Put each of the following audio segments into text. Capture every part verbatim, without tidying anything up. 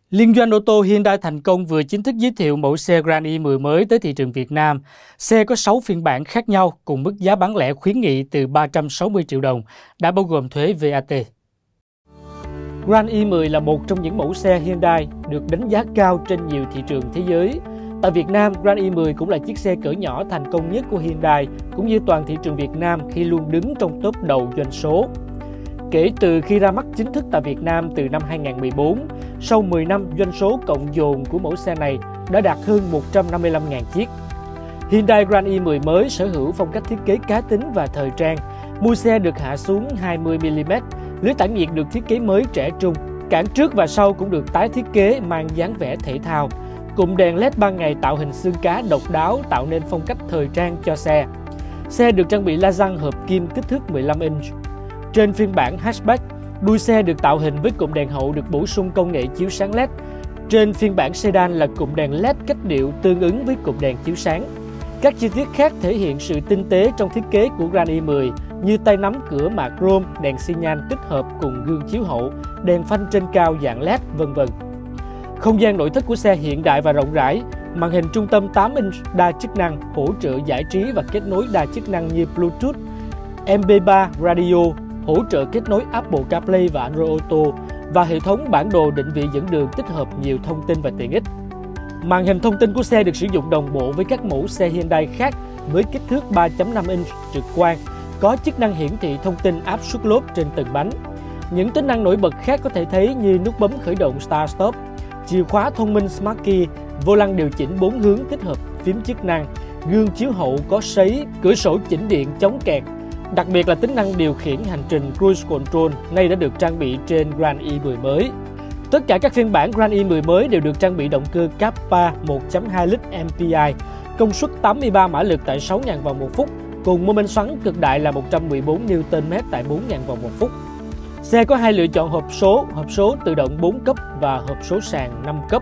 Liên doanh ô tô Hyundai Thành Công vừa chính thức giới thiệu mẫu xe Grand i mười mới tới thị trường Việt Nam. Xe có sáu phiên bản khác nhau cùng mức giá bán lẻ khuyến nghị từ ba trăm sáu mươi triệu đồng, đã bao gồm thuế vê a tê. Grand i mười là một trong những mẫu xe Hyundai được đánh giá cao trên nhiều thị trường thế giới. Tại Việt Nam, Grand i mười cũng là chiếc xe cỡ nhỏ thành công nhất của Hyundai, cũng như toàn thị trường Việt Nam khi luôn đứng trong top đầu doanh số. Kể từ khi ra mắt chính thức tại Việt Nam từ năm hai nghìn không trăm mười bốn, sau mười năm, doanh số cộng dồn của mẫu xe này đã đạt hơn một trăm năm mươi lăm nghìn chiếc. Hyundai Grand i mười mới sở hữu phong cách thiết kế cá tính và thời trang. Mui xe được hạ xuống hai mươi mi li mét, lưới tản nhiệt được thiết kế mới trẻ trung, cản trước và sau cũng được tái thiết kế mang dáng vẻ thể thao. Cụm đèn led ban ngày tạo hình xương cá độc đáo tạo nên phong cách thời trang cho xe. Xe được trang bị la răng hợp kim kích thước mười lăm inch. Trên phiên bản hatchback, đuôi xe được tạo hình với cụm đèn hậu được bổ sung công nghệ chiếu sáng led. Trên phiên bản sedan là cụm đèn led cách điệu tương ứng với cụm đèn chiếu sáng. Các chi tiết khác thể hiện sự tinh tế trong thiết kế của Grand i mười như tay nắm cửa mạ chrome, đèn xi nhan tích hợp cùng gương chiếu hậu, đèn phanh trên cao dạng led, vân vân. Không gian nội thất của xe hiện đại và rộng rãi, màn hình trung tâm tám inch đa chức năng hỗ trợ giải trí và kết nối đa chức năng như Bluetooth, em pê ba, radio, hỗ trợ kết nối Apple CarPlay và Android Auto và hệ thống bản đồ định vị dẫn đường tích hợp nhiều thông tin và tiện ích. Màn hình thông tin của xe được sử dụng đồng bộ với các mẫu xe Hyundai khác với kích thước ba phẩy năm inch trực quang, có chức năng hiển thị thông tin áp suất lốp trên từng bánh. Những tính năng nổi bật khác có thể thấy như nút bấm khởi động Start Stop, chìa khóa thông minh Smart Key, vô lăng điều chỉnh bốn hướng tích hợp phím chức năng, gương chiếu hậu có sấy, cửa sổ chỉnh điện chống kẹt. Đặc biệt là tính năng điều khiển hành trình Cruise Control nay đã được trang bị trên Grand i mười mới. Tất cả các phiên bản Grand i mười mới đều được trang bị động cơ Kappa một phẩy hai lít em pê i, công suất tám mươi ba mã lực tại sáu nghìn vòng một phút, cùng mô men xoắn cực đại là một trăm mười bốn niu tơn mét tại bốn nghìn vòng một phút. Xe có hai lựa chọn hộp số, hộp số tự động bốn cấp và hộp số sàn năm cấp.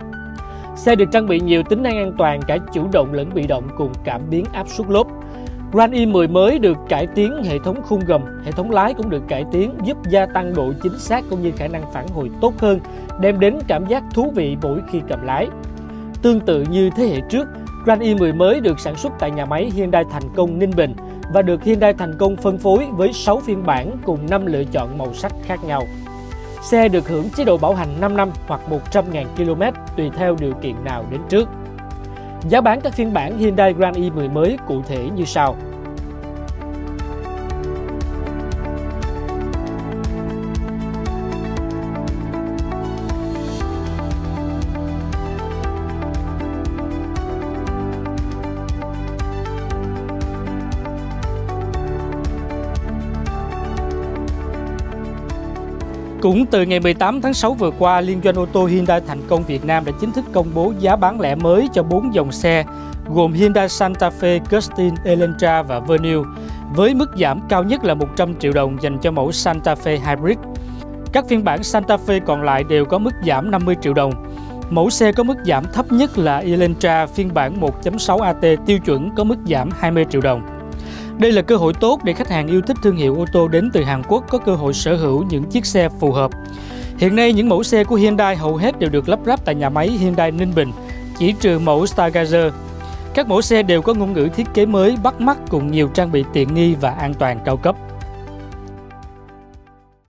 Xe được trang bị nhiều tính năng an toàn cả chủ động lẫn bị động cùng cảm biến áp suất lốp. Grand i mười mới được cải tiến hệ thống khung gầm, hệ thống lái cũng được cải tiến giúp gia tăng độ chính xác cũng như khả năng phản hồi tốt hơn, đem đến cảm giác thú vị mỗi khi cầm lái. Tương tự như thế hệ trước, Grand i mười mới được sản xuất tại nhà máy Hyundai Thành Công Ninh Bình và được Hyundai Thành Công phân phối với sáu phiên bản cùng năm lựa chọn màu sắc khác nhau. Xe được hưởng chế độ bảo hành năm năm hoặc một trăm nghìn ki lô mét tùy theo điều kiện nào đến trước. Giá bán các phiên bản Hyundai Grand i mười mới cụ thể như sau. Cũng từ ngày mười tám tháng sáu vừa qua, Liên doanh ô tô Hyundai Thành Công Việt Nam đã chính thức công bố giá bán lẻ mới cho bốn dòng xe, gồm Hyundai Santa Fe, Custom, Elantra và Venue, với mức giảm cao nhất là một trăm triệu đồng dành cho mẫu Santa Fe Hybrid. Các phiên bản Santa Fe còn lại đều có mức giảm năm mươi triệu đồng. Mẫu xe có mức giảm thấp nhất là Elantra phiên bản một chấm sáu a tê tiêu chuẩn có mức giảm hai mươi triệu đồng. Đây là cơ hội tốt để khách hàng yêu thích thương hiệu ô tô đến từ Hàn Quốc có cơ hội sở hữu những chiếc xe phù hợp. Hiện nay, những mẫu xe của Hyundai hầu hết đều được lắp ráp tại nhà máy Hyundai Ninh Bình, chỉ trừ mẫu Stargazer. Các mẫu xe đều có ngôn ngữ thiết kế mới bắt mắt cùng nhiều trang bị tiện nghi và an toàn cao cấp.